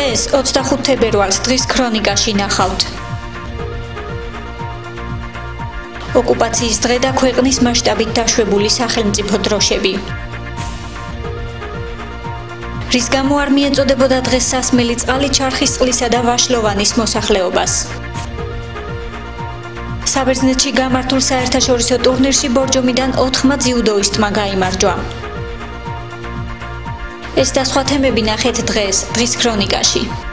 დღეს 25 თებერვალს დღის ქრონიკაში ნახავთ. ოკუპაციის დღე და ქვეყნის მასშტაბით დაშვებული სახელმწიფო დროშები. რის გამო არ მიეწოდებოდა დღეს სასმელი წყალი ჩარხის წყლისა და ვაშლოვანის მოსახლეობას. საბერძნეთში გამართულ საერთაშორისო ტურნირში ბორჯომიდან 4 ძიუდოისტმა გაიმარჯვა. ეს და სხვა თემები ნახეთ დღის ქრონიკაში.